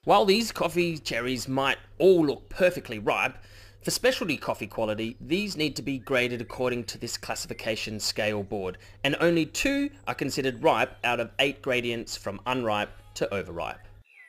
While these coffee cherries might all look perfectly ripe, for specialty coffee quality, these need to be graded according to this classification scale board, and only 2 are considered ripe out of 8 gradients from unripe to overripe.